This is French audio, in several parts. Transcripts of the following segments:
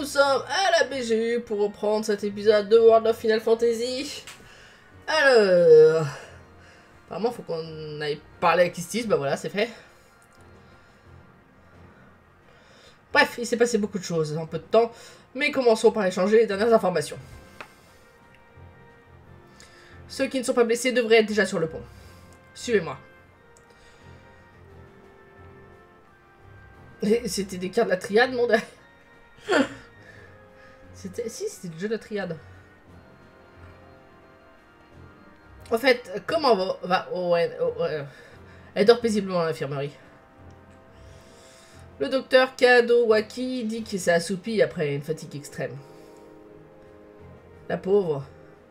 nous sommes à la BGU pour reprendre cet épisode de World of Final Fantasy. Alors... Apparemment, faut qu'on aille parler à Kistis, bah voilà, c'est fait. Bref, il s'est passé beaucoup de choses en peu de temps, mais commençons par échanger les dernières informations. Ceux qui ne sont pas blessés devraient être déjà sur le pont. Suivez-moi. C'était des cartes de la triade, mon gars. C'était le jeu de la triade. En fait, comment va Owen? Elle dort paisiblement dans l'infirmerie. Le docteur Kadowaki dit qu'il s'est assoupi après une fatigue extrême. La pauvre.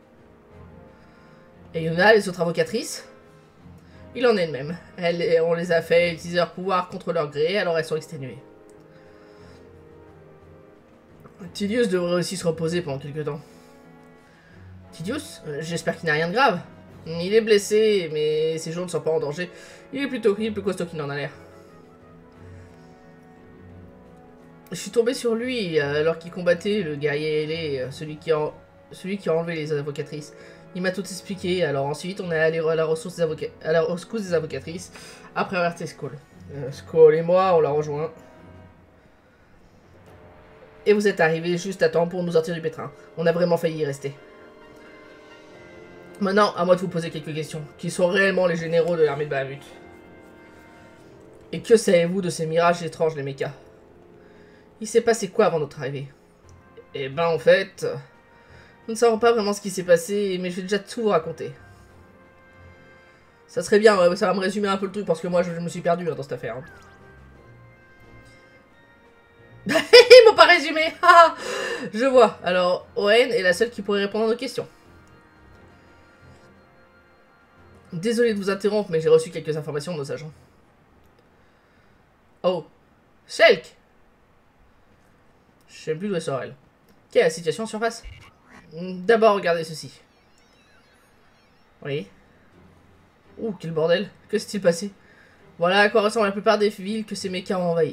Et Yuna, les autres avocatrices? Il en est de même. On les a fait utiliser leur pouvoir contre leur gré, alors elles sont exténuées. Tidius devrait aussi se reposer pendant quelques temps. Tidius? J'espère qu'il n'a rien de grave. Il est blessé, mais ses jours ne sont pas en danger. Il est plus costaud qu'il n'en a l'air. Je suis tombé sur lui alors qu'il combattait le guerrier ailé, celui qui a enlevé les avocatrices. Il m'a tout expliqué, alors ensuite on est allé à la rescousse des avocatrices après avertir Skoll. Skoll et moi, on l'a rejoint. Et vous êtes arrivés juste à temps pour nous sortir du pétrin. On a vraiment failli y rester. Maintenant, à moi de vous poser quelques questions. Qui sont réellement les généraux de l'armée de Bahamut? Et que savez-vous de ces mirages étranges, les mechas? Il s'est passé quoi avant notre arrivée? Eh ben, en fait... Nous ne savons pas vraiment ce qui s'est passé, mais je vais déjà tout vous raconter. Ça serait bien, ça va me résumer un peu le truc, parce que moi, je me suis perdu dans cette affaire. Ils m'ont pas résumé. Je vois. Alors, Owen est la seule qui pourrait répondre à nos questions. Désolé de vous interrompre, mais j'ai reçu quelques informations de nos agents. Oh. Shulk! Je sais plus d'où elle sort, elle. Quelle est la situation en surface? D'abord, regardez ceci. Oui. Ouh, quel bordel. Que s'est-il passé? Voilà à quoi ressemble la plupart des villes que ces mechas ont envahies.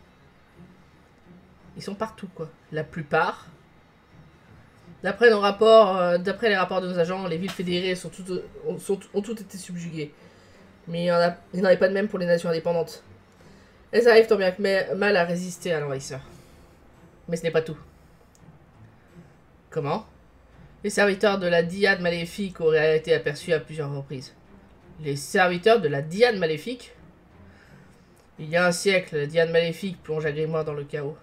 Ils sont partout, quoi. La plupart. D'après les rapports de nos agents, les villes fédérées ont toutes été subjuguées. Mais il n'en est pas de même pour les nations indépendantes. Elles arrivent tant bien que mal à résister à l'envahisseur. Mais ce n'est pas tout. Comment? Les serviteurs de la Diade Maléfique auraient été aperçus à plusieurs reprises. Les serviteurs de la Diade Maléfique? Il y a un siècle, la Diade Maléfique plonge à Grimoire dans le chaos.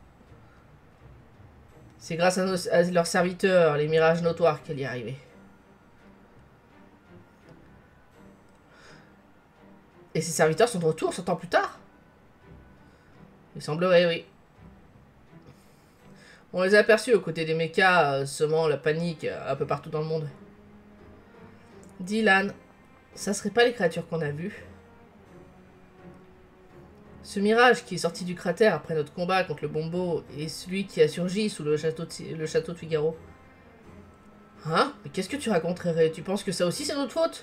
C'est grâce à leurs serviteurs, les mirages notoires, qu'elle y est arrivée. Et ces serviteurs sont de retour 100 ans plus tard? Il semblerait, oui. On les a aperçus aux côtés des mechas, semant la panique un peu partout dans le monde. Dylan, ça serait pas les créatures qu'on a vues? Ce mirage qui est sorti du cratère après notre combat contre le Bombo est celui qui a surgi sous le château de Figaro. Hein? Mais qu'est-ce que tu raconterais? Tu penses que ça aussi c'est notre faute?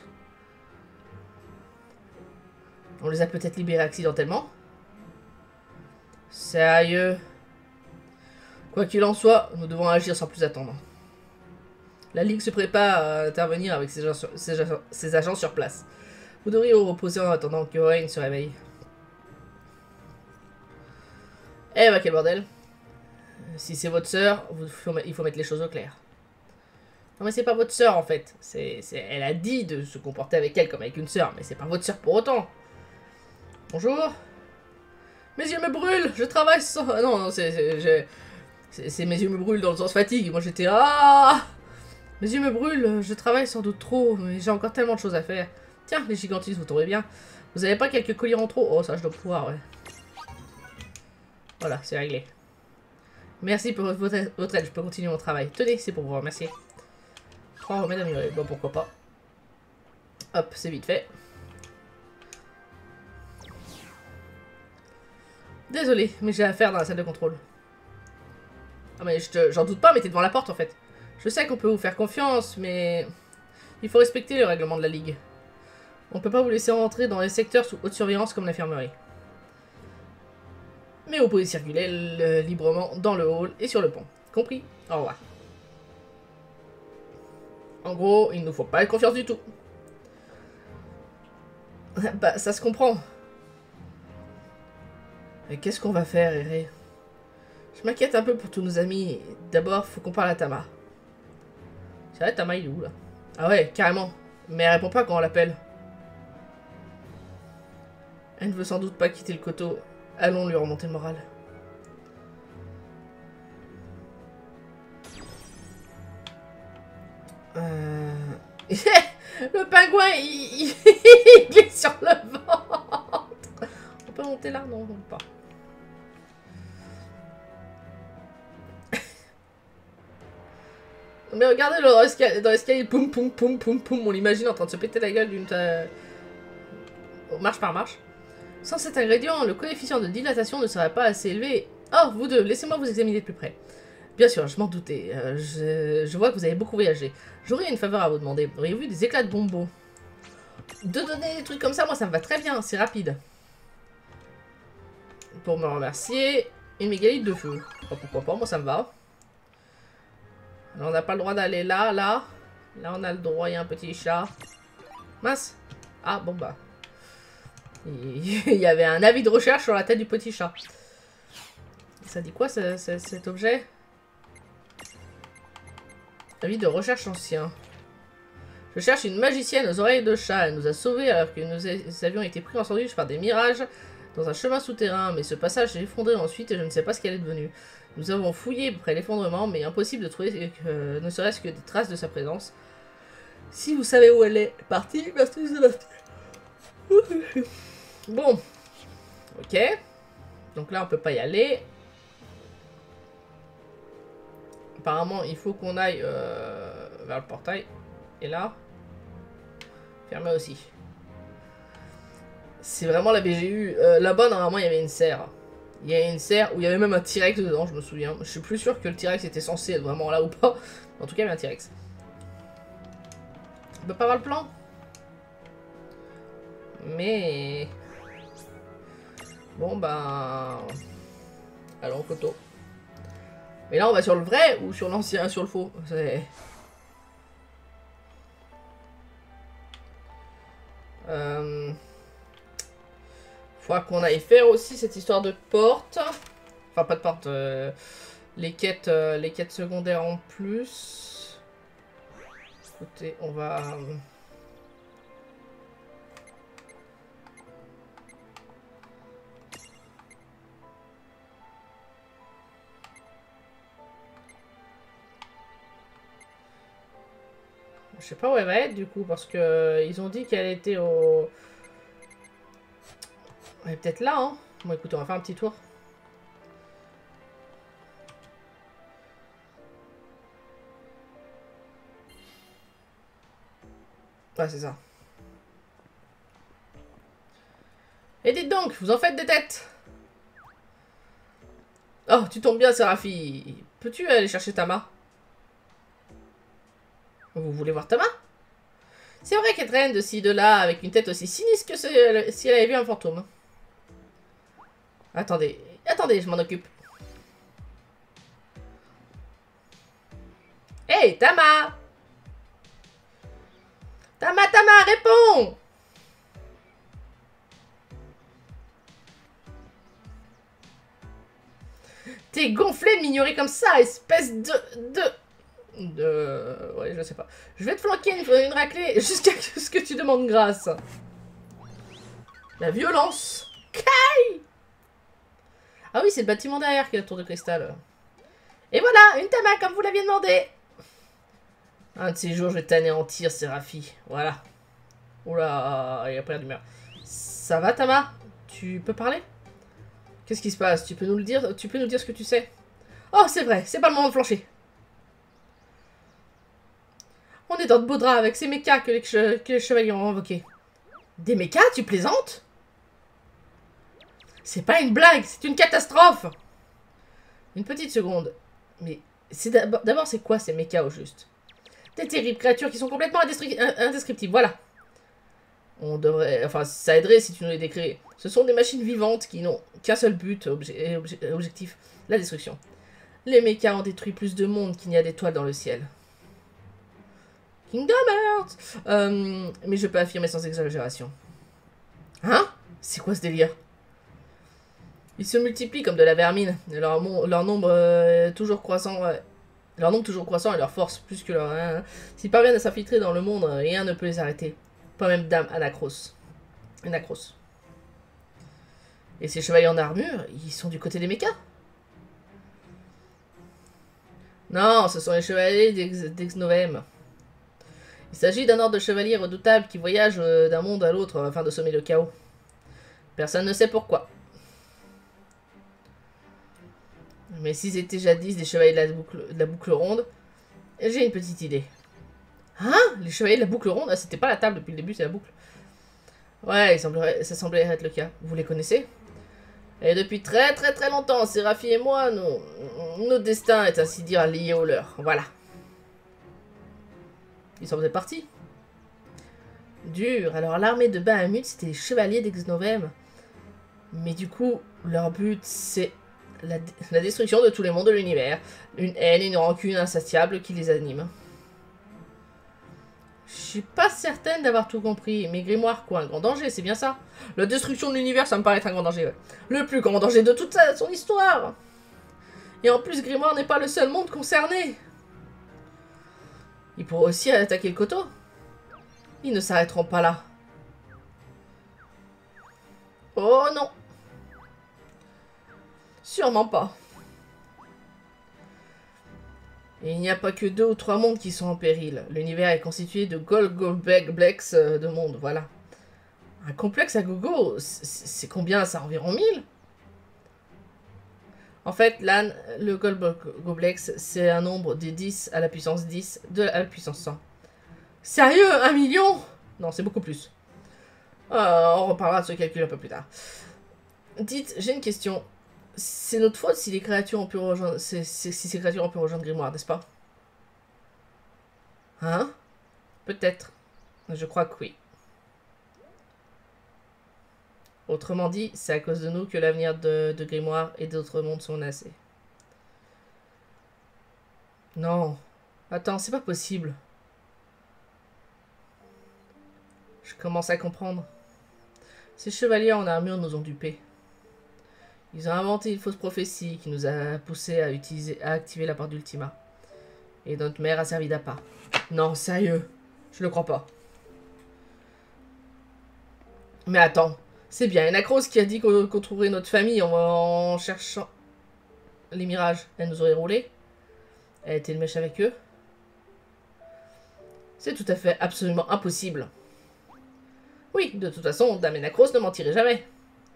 On les a peut-être libérés accidentellement? Sérieux? Quoi qu'il en soit, nous devons agir sans plus attendre. La Ligue se prépare à intervenir avec ses agents sur place. Vous devriez vous reposer en attendant que Owen se réveille. Eh bah quel bordel. Si c'est votre sœur, il faut mettre les choses au clair. Non mais c'est pas votre sœur en fait. Elle a dit de se comporter avec elle comme avec une sœur, mais c'est pas votre sœur pour autant. Bonjour. Mes yeux me brûlent, je travaille sans... Non, c'est mes yeux me brûlent dans le sens fatigue. Moi j'étais... Mes yeux me brûlent, je travaille sans doute trop, mais j'ai encore tellement de choses à faire. Tiens, les gigantistes, vous tombez bien. Vous avez pas quelques colliers en trop? Oh, ça je dois pouvoir, ouais. Voilà, c'est réglé. Merci pour votre aide, je peux continuer mon travail. Tenez, c'est pour vous remercier. 3 remèdes améliorés, bon pourquoi pas. Hop, c'est vite fait. Désolé, mais j'ai affaire dans la salle de contrôle. Ah mais j'en doute pas, mais t'es devant la porte en fait. Je sais qu'on peut vous faire confiance, mais... Il faut respecter le règlement de la Ligue. On peut pas vous laisser rentrer dans les secteurs sous haute surveillance comme l'infirmerie. Mais vous pouvez circuler librement dans le hall et sur le pont. Compris? Au revoir. En gros, il ne nous faut pas confiance du tout. Bah, ça se comprend. Mais qu'est-ce qu'on va faire, Eré? Je m'inquiète un peu pour tous nos amis. D'abord, faut qu'on parle à Tama. C'est vrai, Tama, il est où, là? Ah ouais, carrément. Mais elle répond pas quand on l'appelle. Elle ne veut sans doute pas quitter le coteau. Allons lui remonter le moral. Le pingouin, il est sur le ventre. On peut monter là? Non, on peut pas. Mais regardez dans l'escalier, poum poum poum poum poum, on l'imagine en train de se péter la gueule d'une marche par marche. Sans cet ingrédient, le coefficient de dilatation ne serait pas assez élevé. Oh, vous deux, laissez-moi vous examiner de plus près. Bien sûr, je m'en doutais. Je vois que vous avez beaucoup voyagé. J'aurais une faveur à vous demander. Auriez-vous vu des éclats de bonbons? De donner des trucs comme ça, moi ça me va très bien, c'est rapide. Pour me remercier, une mégalith de feu. Oh, pourquoi pas, moi ça me va. Alors, on n'a pas le droit d'aller là, là. Là, on a le droit, il y a un petit chat. Mince. Ah, bon bah. Il y avait un avis de recherche sur la tête du petit chat. Ça dit quoi, cet objet? Avis de recherche ancien. Je cherche une magicienne aux oreilles de chat. Elle nous a sauvés alors que nous avions été pris en sandwich par des mirages dans un chemin souterrain. Mais ce passage s'est effondré ensuite et je ne sais pas ce qu'elle est devenue. Nous avons fouillé après l'effondrement, mais impossible de trouver ne serait-ce que des traces de sa présence. Si vous savez où elle est partie, merci Sébastien. Bon. Ok. Donc là, on peut pas y aller. Apparemment, il faut qu'on aille vers le portail. Et là, fermé aussi. C'est vraiment la BGU. Là-bas, normalement, il y avait une serre. Il y a une serre où il y avait même un T-Rex dedans, je me souviens. Je suis plus sûr que le T-Rex était censé être vraiment là ou pas. En tout cas, il y avait un T-Rex. On peut pas avoir le plan? Mais... Bon, ben... Allons, photo. Mais là, on va sur le vrai ou sur l'ancien, sur le faux? C'est... Faudra qu'on aille faire aussi cette histoire de porte. Enfin, pas de porte. Les quêtes secondaires en plus. Écoutez, on va... Je sais pas où elle va être du coup, parce que ils ont dit qu'elle était au... Elle est peut-être là, hein. Bon, écoutez, on va faire un petit tour. Ouais, c'est ça. Et dites donc, vous en faites des têtes. Oh, tu tombes bien, Séraphi. Peux-tu aller chercher Tama? Vous voulez voir Tama? C'est vrai qu'elle traîne de ci, de là, avec une tête aussi sinistre que si elle avait vu un fantôme. Attendez, attendez, je m'en occupe. Hey, Tama! Tama, réponds! T'es gonflé de m'ignorer comme ça, espèce de... Ouais, je sais pas. Je vais te flanquer une raclée jusqu'à ce que tu demandes grâce. La violence. Kai! Ah oui, c'est le bâtiment derrière qui est la tour de cristal. Et voilà, une Tama comme vous l'aviez demandé. Un de ces jours, je vais t'anéantir, Séraphi. Voilà. Oula, il a pas l'air d'humeur. Ça va, Tama? Tu peux parler? Qu'est-ce qui se passe? Tu peux nous le dire? Tu peux nous dire ce que tu sais? Oh, c'est vrai, c'est pas le moment de flancher. On est dans de beaux draps avec ces mechas que les chevaliers ont invoqués. Des mechas? Tu plaisantes? C'est pas une blague, c'est une catastrophe. Une petite seconde. Mais d'abord, c'est quoi ces mechas au juste? Des terribles créatures qui sont complètement indescriptibles, voilà. On devrait... Enfin, ça aiderait si tu nous les décris. Ce sont des machines vivantes qui n'ont qu'un seul but, objectif, la destruction. Les mechas ont détruit plus de monde qu'il n'y a d'étoiles dans le ciel. Kingdom Hearts mais je peux affirmer sans exagération. Hein? C'est quoi ce délire? Ils se multiplient comme de la vermine. Leur nombre toujours croissant... leur nombre toujours croissant et leur force plus que leur... S'ils parviennent à s'infiltrer dans le monde, rien ne peut les arrêter. Pas même Dame Anacros. Anacros. Et ces chevaliers en armure, ils sont du côté des mechas? Non, ce sont les chevaliers d'Exnovem. Il s'agit d'un ordre de chevaliers redoutable qui voyage d'un monde à l'autre afin de semer le chaos. Personne ne sait pourquoi. Mais s'ils étaient jadis des chevaliers de la boucle ronde, j'ai une petite idée. Hein? Les chevaliers de la boucle ronde? Ah, c'était pas la table depuis le début, c'est la boucle. Ouais, ça semblait être le cas. Vous les connaissez? Et depuis très très très longtemps, Séraphi et moi, notre destin est ainsi dire lié au leur. Voilà. Ils sont peut-être partis. Dur. Alors l'armée de Bahamut, c'était les chevaliers d'Exnovem. Mais du coup, leur but, c'est la destruction de tous les mondes de l'univers. Une haine et une rancune insatiable qui les anime. Je suis pas certaine d'avoir tout compris. Mais Grimoire, quoi, un grand danger, c'est bien ça? La destruction de l'univers, ça me paraît être un grand danger, ouais. Le plus grand danger de toute son histoire. Et en plus, Grimoire n'est pas le seul monde concerné. Ils pourraient aussi attaquer le coteau. Ils ne s'arrêteront pas là. Oh non. Sûrement pas. Et il n'y a pas que 2 ou 3 mondes qui sont en péril. L'univers est constitué de Golgoblex de mondes, voilà. Un complexe à gogo, c'est combien ça? Environ 1000? En fait, là, le Golgoblex, c'est un nombre de 10 à la puissance 10 à la puissance 100. Sérieux? 1 million? Non, c'est beaucoup plus. On reparlera de ce calcul un peu plus tard. Dites, j'ai une question. C'est notre faute si les créatures ont pu rejoindre... si ces créatures ont pu rejoindre Grimoire, n'est-ce pas? Hein? Peut-être. Je crois que oui. Autrement dit, c'est à cause de nous que l'avenir de Grimoire et d'autres mondes sont menacés. Non. Attends, c'est pas possible. Je commence à comprendre. Ces chevaliers en armure nous ont dupés. Ils ont inventé une fausse prophétie qui nous a poussé à activer la porte d'Ultima. Et notre mère a servi d'appât. Non, sérieux. Je le crois pas. Mais attends. C'est bien Anacros qui a dit qu'on trouverait notre famille en cherchant les mirages. Elle nous aurait roulé. Elle était de mèche avec eux. C'est tout à fait absolument impossible. Oui, de toute façon, Dame Anacros ne mentirait jamais.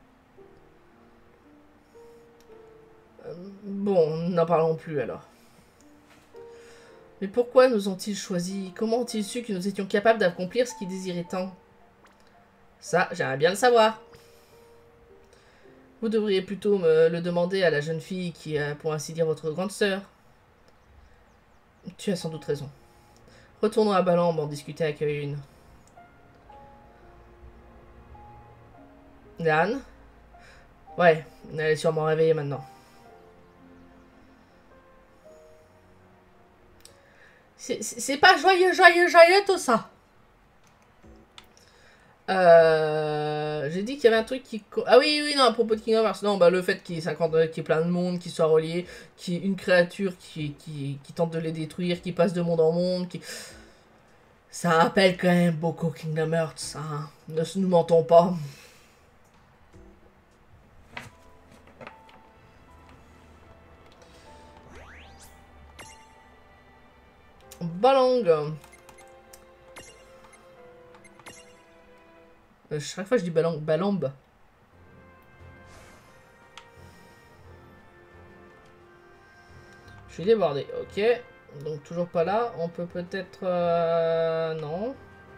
Bon, n'en parlons plus alors. Mais pourquoi nous ont-ils choisis? Comment ont-ils su que nous étions capables d'accomplir ce qu'ils désiraient tant? Ça, j'aimerais bien le savoir. Vous devriez plutôt me le demander à la jeune fille qui est, pour ainsi dire, votre grande sœur. Tu as sans doute raison. Retournons à Balamb en discuter avec une. Lan? Ouais, elle est sûrement réveillée maintenant. C'est pas joyeux tout ça. J'ai dit qu'il y avait un truc qui... Ah oui, non, à propos de Kingdom Hearts. Non, bah le fait qu'il y ait 50, qu'il y ait plein de monde, qui soit relié, qu'il y ait une créature qui tente de les détruire, qui passe de monde en monde, qui... Ça rappelle quand même beaucoup Kingdom Hearts, hein. Ne nous mentons pas. Balang. Chaque fois je dis Balang, Balamb. Je suis débordé, ok. Donc toujours pas là. On peut peut-être... non.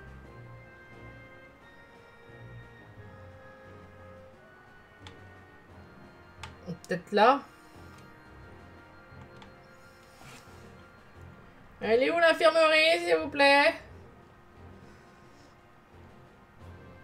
Peut-être là. Elle est où l'infirmerie, s'il vous plaît?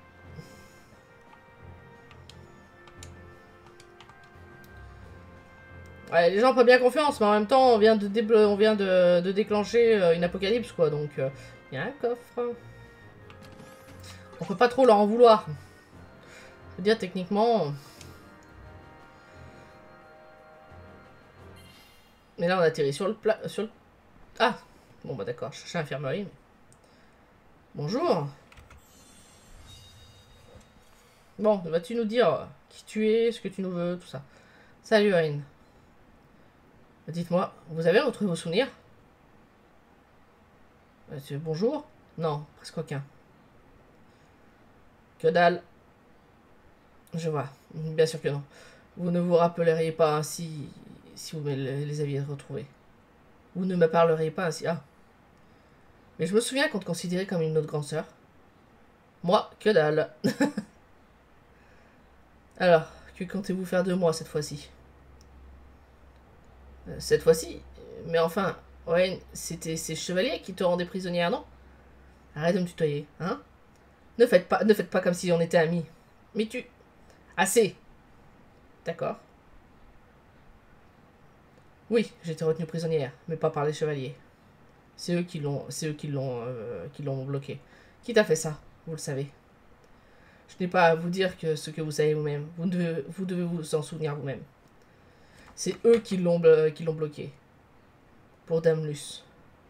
Ouais, les gens ont pas bien confiance, mais en même temps, on vient de déclencher une apocalypse, quoi. Donc, il y a un coffre. On peut pas trop leur en vouloir. Je veux dire, techniquement... Mais là, on atterrit sur le plat... Ah! Bon, bah d'accord, je cherche l'infirmerie. Mais... Bonjour! Bon, vas-tu nous dire qui tu es, ce que tu nous veux, tout ça. Salut, Ayn. Dites-moi, vous avez retrouvé vos souvenirs? Bonjour? Non, presque aucun. Que dalle. Je vois. Bien sûr que non. Vous ne vous rappelleriez pas ainsi si vous les aviez retrouvés. Vous ne me parleriez pas ainsi. Ah. Mais je me souviens qu'on te considérait comme une autre grande sœur. Moi, que dalle. Alors, que comptez-vous faire de moi cette fois-ci? Cette fois-ci? Mais enfin, ouais, c'était ces chevaliers qui te rendaient prisonnière, non? Arrête de me tutoyer, hein? Ne faites pas comme si on était amis. Mais tu... Assez. D'accord. Oui, j'étais retenue prisonnière, mais pas par les chevaliers. C'est eux qui l'ont bloqué. Qui t'a fait ça? Vous le savez. Je n'ai pas à vous dire que ce que vous savez vous-même. Vous devez vous en souvenir vous-même. C'est eux qui l'ont bloqué. Pour Dame Luce.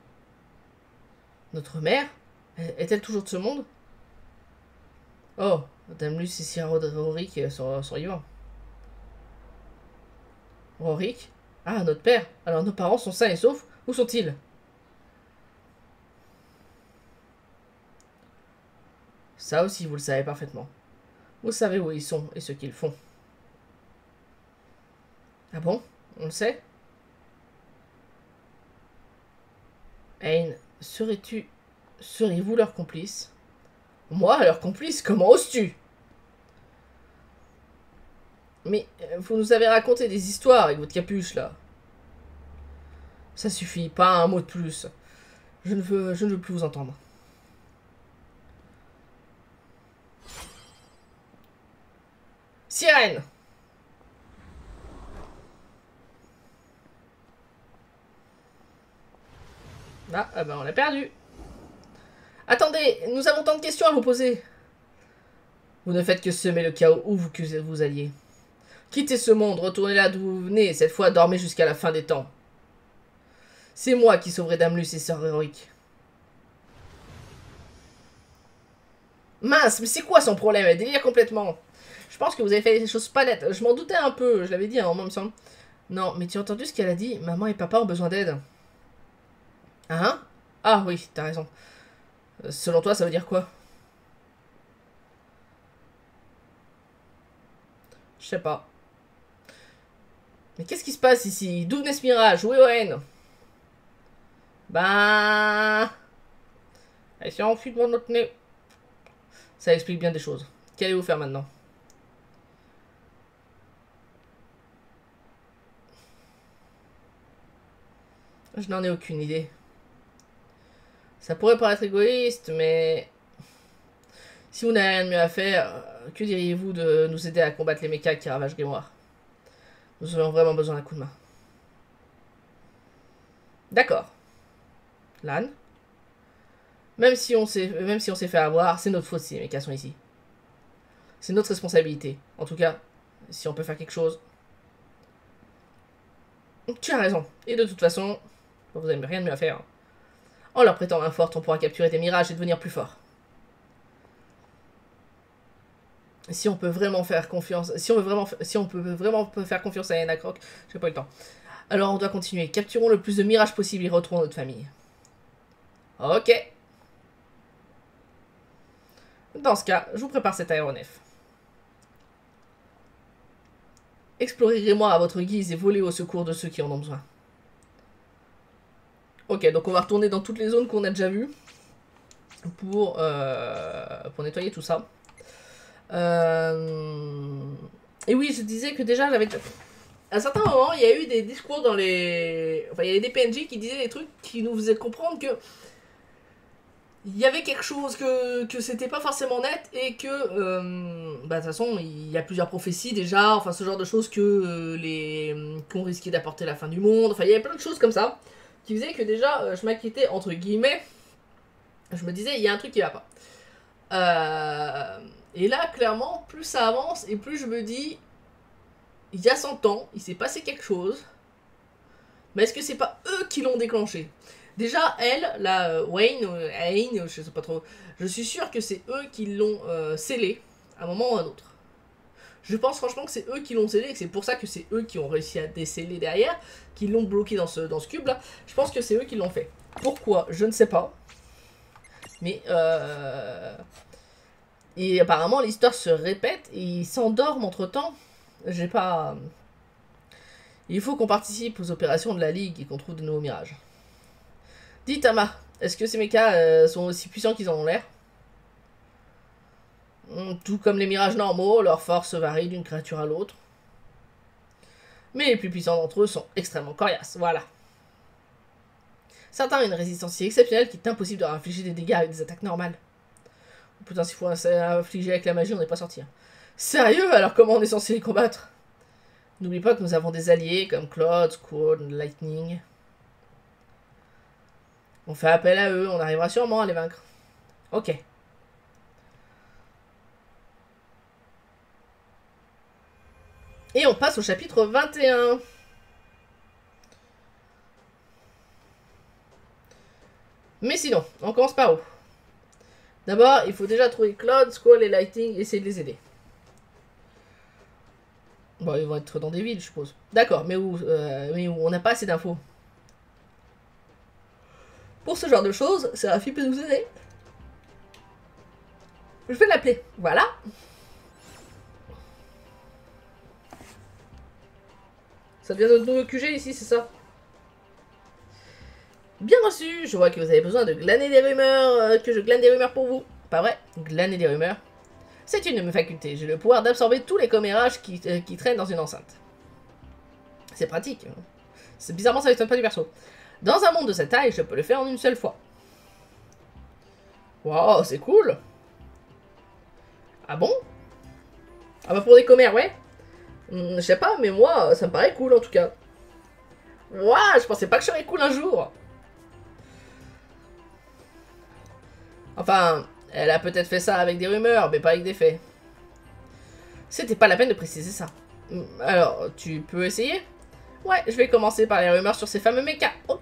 Notre mère? Est-elle toujours de ce monde? Oh, Dame Luce et Sir Rorik sont vivants. Rorik? Ah, notre père. Alors nos parents sont sains et saufs. Où sont-ils? Ça aussi, vous le savez parfaitement. Vous savez où ils sont et ce qu'ils font. Ah bon? On le sait? Ayn, seriez-vous leur complice? Moi, leur complice? Comment oses-tu? Mais vous nous avez raconté des histoires avec votre capuche, là. Ça suffit, pas un mot de plus. Je ne veux plus vous entendre. Sirène! Ah ben on l'a perdu. Attendez, nous avons tant de questions à vous poser. Vous ne faites que semer le chaos où que vous alliez. Quittez ce monde, retournez là d'où vous venez, et cette fois dormez jusqu'à la fin des temps. C'est moi qui sauverai Dame Luce et Sœur Héroïque. Mince, mais c'est quoi son problème? Elle délire complètement. Je pense que vous avez fait des choses pas nettes. Je m'en doutais un peu, je l'avais dit, hein, moi, il me semble. Non, mais tu as entendu ce qu'elle a dit? Maman et papa ont besoin d'aide. Hein? Ah oui, t'as raison. Selon toi, ça veut dire quoi? Je sais pas. Mais qu'est-ce qui se passe ici? D'où venait ce mirage? Où est Owen? Ben... Elle s'est enfuie devant notre nez. Ça explique bien des choses. Qu'allez-vous faire maintenant? Je n'en ai aucune idée. Ça pourrait paraître égoïste, mais... Si vous n'avez rien de mieux à faire, que diriez-vous de nous aider à combattre les mechas qui ravagent Grimoire? Nous aurions vraiment besoin d'un coup de main. D'accord. Lan? Même si on s'est fait avoir, c'est notre faute si les mechas sont ici. C'est notre responsabilité. En tout cas, si on peut faire quelque chose. Tu as raison. Et de toute façon, vous n'avez rien de mieux à faire. En leur prêtant main forte, on pourra capturer des mirages et devenir plus fort. Si on peut vraiment faire confiance, si on peut vraiment faire confiance à Anna Croc, j'ai pas eu le temps. Alors on doit continuer. Capturons le plus de mirages possible et retrouvons notre famille. Ok. Dans ce cas, je vous prépare cet aéronef. Explorez-moi à votre guise et volez au secours de ceux qui en ont besoin. Ok, donc on va retourner dans toutes les zones qu'on a déjà vues pour nettoyer tout ça. Et oui, je disais que déjà, j'avais... À un certain moment, il y a eu des discours dans les... Enfin, il y avait des PNJ qui disaient des trucs qui nous faisaient comprendre que... il y avait quelque chose que c'était pas forcément net et que bah de toute façon il y a plusieurs prophéties déjà, enfin ce genre de choses que qu'on risquait d'apporter la fin du monde, enfin il y avait plein de choses comme ça qui faisaient que déjà je m'inquiétais entre guillemets, je me disais il y a un truc qui va pas. Et là clairement plus ça avance et plus je me dis il y a 100 ans il s'est passé quelque chose, mais est-ce que c'est pas eux qui l'ont déclenché? Déjà, elle, la Wayne, Aine, je sais pas trop, je suis sûre que c'est eux qui l'ont scellé à un moment ou à un autre. Je pense franchement que c'est eux qui l'ont scellé et que c'est pour ça que c'est eux qui ont réussi à déceler derrière, qui l'ont bloqué dans ce cube là. Je pense que c'est eux qui l'ont fait. Pourquoi? Je ne sais pas. Mais et apparemment l'histoire se répète et ils s'endorment entre temps. J'ai pas. Il faut qu'on participe aux opérations de la Ligue et qu'on trouve de nouveaux mirages. Dis Tama, est-ce que ces mechas sont aussi puissants qu'ils en ont l'air? Tout comme les mirages normaux, leur force varie d'une créature à l'autre. Mais les plus puissants d'entre eux sont extrêmement coriaces, voilà. Certains ont une résistance si exceptionnelle qu'il est impossible de leur infliger des dégâts avec des attaques normales. Putain, s'il faut infliger avec la magie, on n'est pas sorti. Sérieux? Alors comment on est censé les combattre? N'oublie pas que nous avons des alliés comme Cloud, Squall, Lightning. On fait appel à eux, on arrivera sûrement à les vaincre. Ok. Et on passe au chapitre 21. Mais sinon, on commence par où? D'abord, il faut déjà trouver Cloud, Squall et Lightning et essayer de les aider. Bon, ils vont être dans des villes, je suppose. D'accord, mais où, on n'a pas assez d'infos. Pour ce genre de choses, Seraphie peut nous aider. Je vais l'appeler. Voilà. Ça devient notre nouveau QG ici, c'est ça? Bien reçu. Je vois que vous avez besoin de glaner des rumeurs, que je glane des rumeurs pour vous. Pas vrai? Glaner des rumeurs. C'est une de mes facultés. J'ai le pouvoir d'absorber tous les commérages qui traînent dans une enceinte. C'est pratique. Bizarrement, ça m'étonne pas du perso. Dans un monde de cette taille, je peux le faire en une seule fois. Waouh, c'est cool. Ah bon? Ah bah pour des commères, ouais. Je sais pas, mais moi, ça me paraît cool en tout cas. Waouh, je pensais pas que je serais cool un jour. Enfin, elle a peut-être fait ça avec des rumeurs, mais pas avec des faits. C'était pas la peine de préciser ça. Alors, tu peux essayer? Ouais, je vais commencer par les rumeurs sur ces fameux mechas. Ok.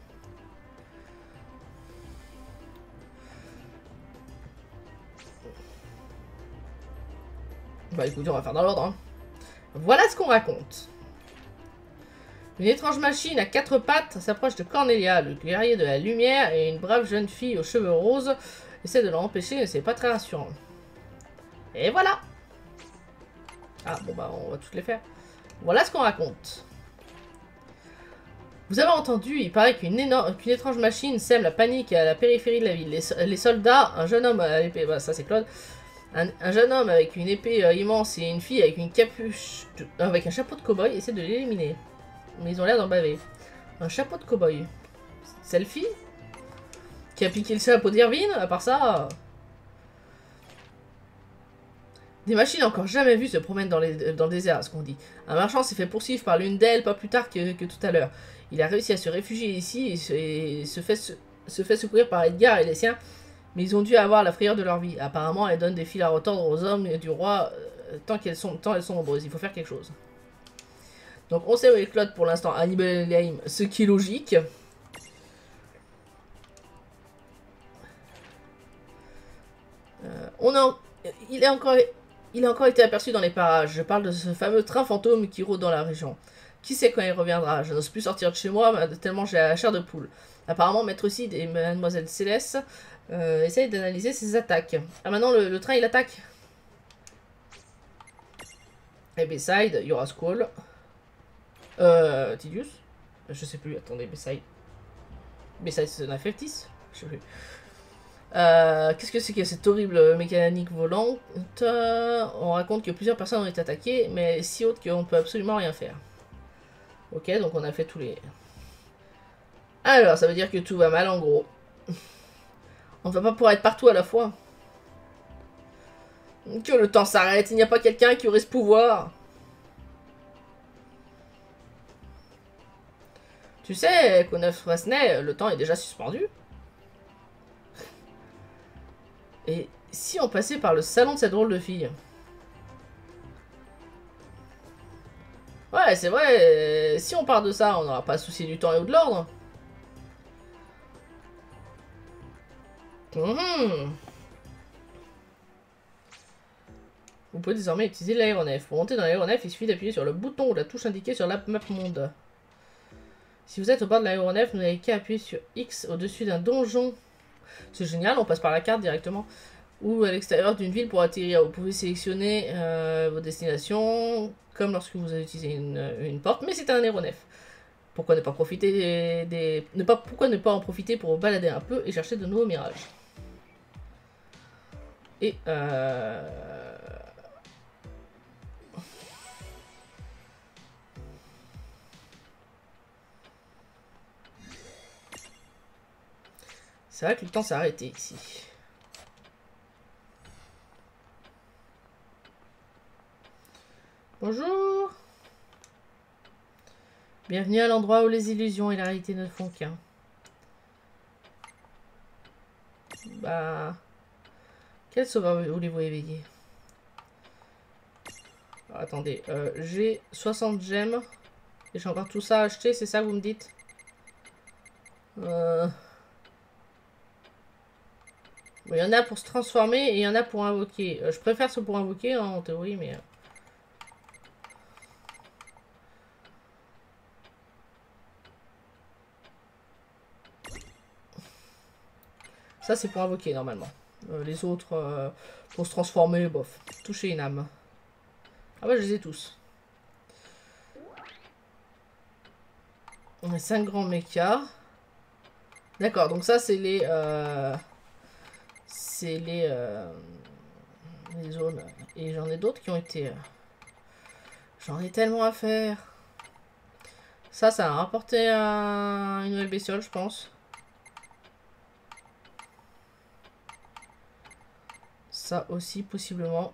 Bah écoutez, on va faire dans l'ordre. Hein. Voilà ce qu'on raconte. Une étrange machine à 4 pattes s'approche de Cornelia, le guerrier de la lumière, et une brave jeune fille aux cheveux roses essaie de l'empêcher, mais c'est pas très rassurant. Et voilà. Ah bon bah on va toutes les faire. Voilà ce qu'on raconte. Vous avez entendu, il paraît qu'une étrange machine sème la panique à la périphérie de la ville. Les soldats, un jeune homme à l'épée, bah ça c'est Claude, un jeune homme avec une épée immense et une fille avec une capuche, avec un chapeau de cow-boy essaient de l'éliminer. Mais ils ont l'air d'en baver. Un chapeau de cow-boy. Selfie? Qui a piqué le chapeau d'Irvine? À part ça... Des machines encore jamais vues se promènent dans le désert, à ce qu'on dit. Un marchand s'est fait poursuivre par l'une d'elles pas plus tard que tout à l'heure. Il a réussi à se réfugier ici et se fait secourir par Edgar et les siens, mais ils ont dû avoir la frayeur de leur vie. Apparemment, elle donne des fils à retordre aux hommes du roi tant elles sont nombreuses. Il faut faire quelque chose. Donc on sait où est Claude pour l'instant, Hannibal Elheim, ce qui est logique. Il a encore été aperçu dans les parages. Je parle de ce fameux train fantôme qui rôde dans la région. Qui sait quand il reviendra? Je n'ose plus sortir de chez moi tellement j'ai la chair de poule. Apparemment, Maître Cid et Mademoiselle Céleste essayent d'analyser ses attaques. Ah maintenant le train il attaque. Et beside, il y aura Squall. Tidius? Je sais plus, attendez, beside. Beside c'est un F10? Je sais plus. Qu'est-ce que c'est que cette horrible mécanique volante? On raconte que plusieurs personnes ont été attaquées, mais elle est si haute qu'on peut absolument rien faire. Ok, donc on a fait tous les... Alors, ça veut dire que tout va mal en gros. On va pas pouvoir être partout à la fois. Que le temps s'arrête, il n'y a pas quelqu'un qui aurait ce pouvoir. Tu sais qu'au 9 Fresnay, le temps est déjà suspendu. Et si on passait par le salon de cette drôle de fille? Ouais, c'est vrai, si on part de ça, on n'aura pas à se soucier du temps et ou de l'ordre. Vous pouvez désormais utiliser l'aéronef. Pour monter dans l'aéronef, il suffit d'appuyer sur le bouton ou la touche indiquée sur la map monde. Si vous êtes au bord de l'aéronef, vous n'avez qu'à appuyer sur X au-dessus d'un donjon. C'est génial, on passe par la carte directement. Ou à l'extérieur d'une ville pour atterrir. Vous pouvez sélectionner vos destinations, comme lorsque vous avez utilisé une porte, mais c'est un aéronef. Pourquoi ne pas profiter pourquoi ne pas en profiter pour balader un peu et chercher de nouveaux mirages? Et c'est vrai que le temps s'est arrêté ici. Bonjour. Bienvenue à l'endroit où les illusions et la réalité ne font qu'un. Bah... Quel sauveur voulez-vous éveiller? Alors, attendez, j'ai 60 gemmes. Et j'ai encore tout ça à acheter, c'est ça que vous me dites? Bon, il y en a pour se transformer et il y en a pour invoquer. Je préfère ce pour invoquer, hein, en théorie, mais... Ça, c'est pour invoquer, normalement. Les autres, pour se transformer, bof. Toucher une âme. Ah bah, je les ai tous. On a 5 grands mechas. D'accord, donc ça, c'est les... c'est les zones. Et j'en ai d'autres qui ont été... J'en ai tellement à faire. Ça a rapporté une nouvelle bestiole, je pense. Ça aussi, possiblement.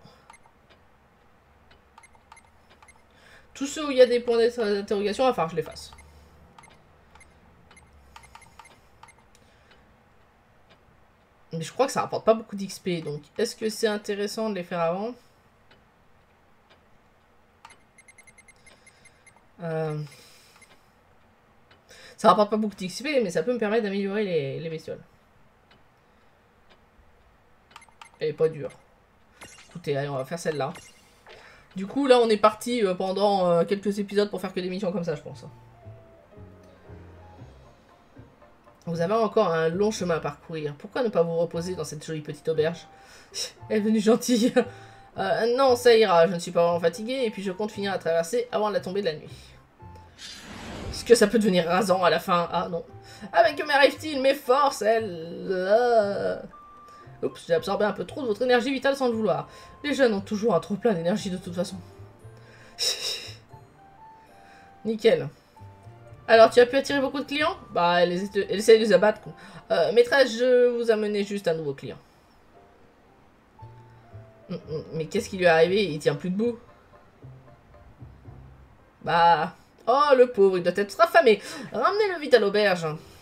Tous ceux où il y a des points d'interrogation, il va falloir que je les fasse. Mais je crois que ça rapporte pas beaucoup d'XP, donc est-ce que c'est intéressant de les faire avant? Ça rapporte pas beaucoup d'XP, mais ça peut me permettre d'améliorer les bestioles. Elle est pas dure. Écoutez, allez, on va faire celle-là. Du coup, là, on est parti pendant quelques épisodes pour faire que des missions comme ça, je pense. Vous avez encore un long chemin à parcourir. Pourquoi ne pas vous reposer dans cette jolie petite auberge? Elle est devenue gentille. Non, ça ira. Je ne suis pas vraiment fatiguée et puis je compte finir la traversée avant la tombée de la nuit. Est-ce que ça peut devenir rasant à la fin? Ah non. Avec que m'arrive-t-il? Mes forces, elles... Oups, j'ai absorbé un peu trop de votre énergie vitale sans le vouloir. Les jeunes ont toujours un trop plein d'énergie de toute façon. Nickel. Alors, tu as pu attirer beaucoup de clients? Bah, elle essaie de les abattre. Maîtresse, je vous amenais juste un nouveau client. Mais qu'est-ce qui lui est arrivé? Il tient plus debout. Bah... Oh, le pauvre, il doit être affamé. Ramenez-le vite à l'auberge.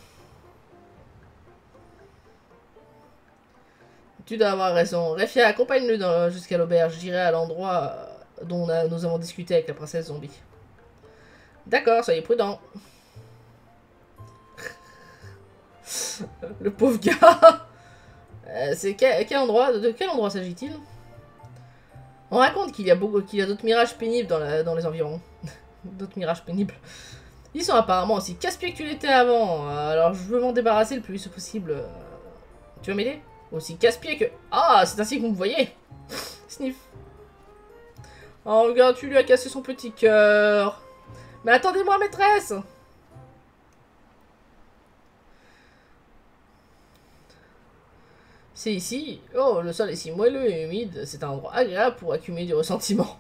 Tu dois avoir raison. Refia, accompagne-le jusqu'à l'auberge. J'irai à l'endroit dont nous avons discuté avec la princesse zombie. D'accord, soyez prudent. Le pauvre gars. C'est quel endroit? De quel endroit s'agit-il? On raconte qu'il y a d'autres mirages pénibles dans les environs. D'autres mirages pénibles. Ils sont apparemment aussi casse-pieds que tu l'étais avant. Alors je veux m'en débarrasser le plus vite possible. Tu vas m'aider? Aussi casse-pied que... Ah, c'est ainsi que vous me voyez. Sniff. Oh, regarde, tu lui as cassé son petit cœur. Mais attendez-moi, maîtresse. C'est ici. Oh, le sol est si moelleux et humide. C'est un endroit agréable pour accumuler du ressentiment.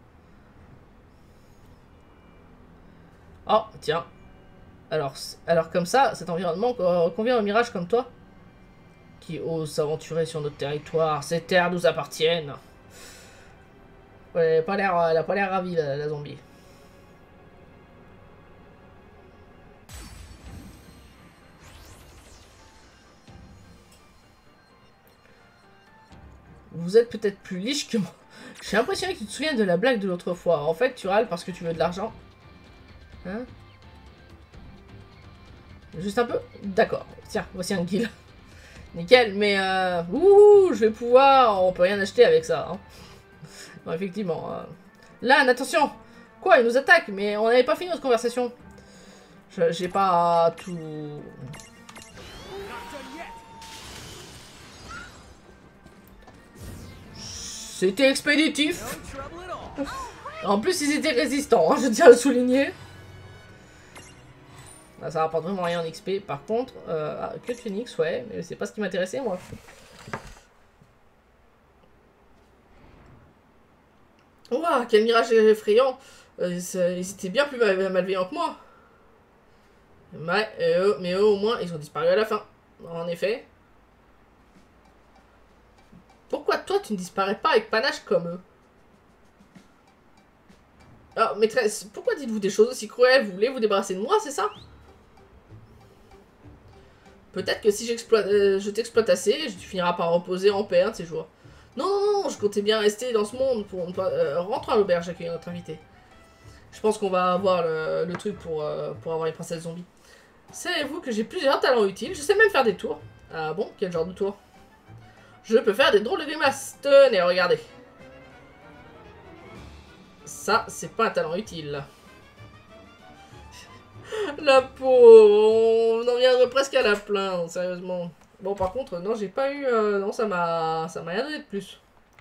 Oh, tiens. Alors comme ça, cet environnement convient au mirage comme toi. qui ose s'aventurer sur notre territoire. Ces terres nous appartiennent. Ouais, elle a pas l'air ravie, la zombie. Vous êtes peut-être plus liche que moi. Je suis impressionné que tu te souviennes de la blague de l'autre fois. En fait, tu râles parce que tu veux de l'argent. Hein? Juste un peu? D'accord. Tiens, voici un kill. Nickel, mais ouh, je vais pouvoir... On peut rien acheter avec ça. Hein. Non, effectivement. Lan, attention! Quoi, il nous attaque? Mais on n'avait pas fini notre conversation. J'ai pas tout... C'était expéditif. En plus, ils étaient résistants, hein, je tiens à le souligner. Là, ça rapporte vraiment rien en XP. Par contre, que de Phoenix, ouais, mais c'est pas ce qui m'intéressait, moi. Ouah, quel mirage effrayant. Ils étaient bien plus malveillants que moi. Ouais, mais eux, au moins, ils ont disparu à la fin. En effet. Pourquoi toi, tu ne disparais pas avec panache comme eux? Alors, maîtresse, pourquoi dites-vous des choses aussi cruelles? Vous voulez vous débarrasser de moi, c'est ça? Peut-être que si je t'exploite assez, tu finiras par reposer en paix un de ces jours. Non, non, non, je comptais bien rester dans ce monde pour ne pas... rentrons à l'auberge, accueillir notre invité. Je pense qu'on va avoir le truc pour avoir une princesse zombie. Savez-vous que j'ai plusieurs talents utiles? Je sais même faire des tours. Ah bon? Quel genre de tour? Je peux faire des drôles de grimaces. Tenez, regardez. Ça, c'est pas un talent utile. La pauvre, on en viendrait presque à la plaindre, sérieusement. Bon, par contre, non, j'ai pas eu... non, ça m'a rien donné de plus.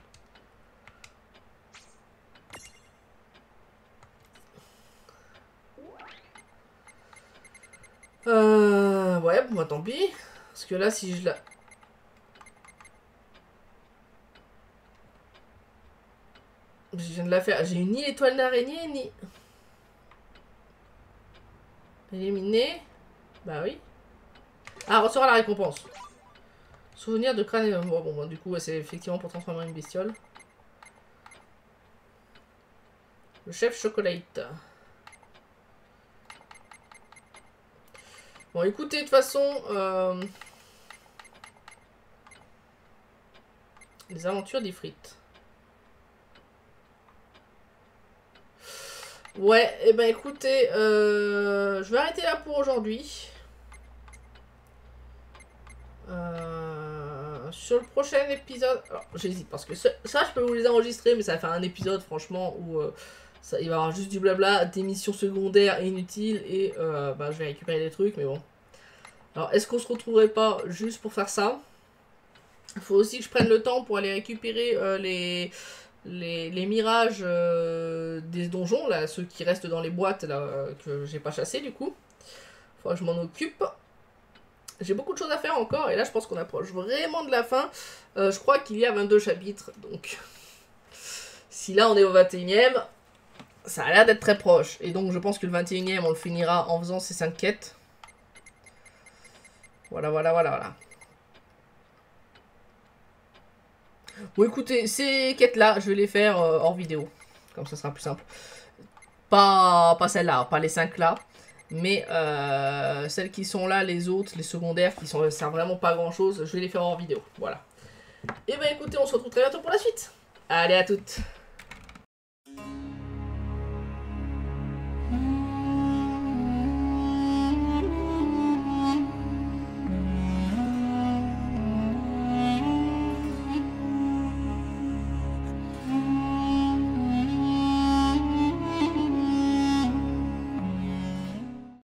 Ouais, bon, bah tant pis. Parce que là, si je la... Je viens de la faire. J'ai eu ni l'étoile d'araignée, ni... Éliminé. Bah oui. Ah, recevoir la récompense. Souvenir de crâne et... Bon, du coup, c'est effectivement pour transformer en une bestiole. Le chef Chocolate. Bon, écoutez, de toute façon... Les aventures d'Ifrit. Ouais, et ben écoutez, je vais arrêter là pour aujourd'hui. Sur le prochain épisode... Alors, j'hésite, parce que ça, je peux vous les enregistrer, mais ça va faire un épisode, franchement, où il va y avoir juste du blabla, des missions secondaires inutiles, et bah, je vais récupérer des trucs, mais bon. Alors, est-ce qu'on se retrouverait pas juste pour faire ça? Il faut aussi que je prenne le temps pour aller récupérer les mirages des donjons, là, ceux qui restent dans les boîtes, là, que j'ai pas chassé, du coup. Faudra que je m'en occupe. J'ai beaucoup de choses à faire encore, et là, je pense qu'on approche vraiment de la fin. Je crois qu'il y a 22 chapitres, donc... Si là, on est au 21e, ça a l'air d'être très proche. Et donc, je pense que le 21e, on le finira en faisant ces 5 quêtes. Voilà, voilà, voilà, voilà. Bon, écoutez, ces quêtes-là, je vais les faire hors vidéo. Comme ça sera plus simple. Pas celles-là, pas les 5 là. Mais celles qui sont là, les autres, les secondaires, qui servent vraiment pas grand-chose, je vais les faire hors vidéo. Voilà. Et ben écoutez, on se retrouve très bientôt pour la suite. Allez, à toutes.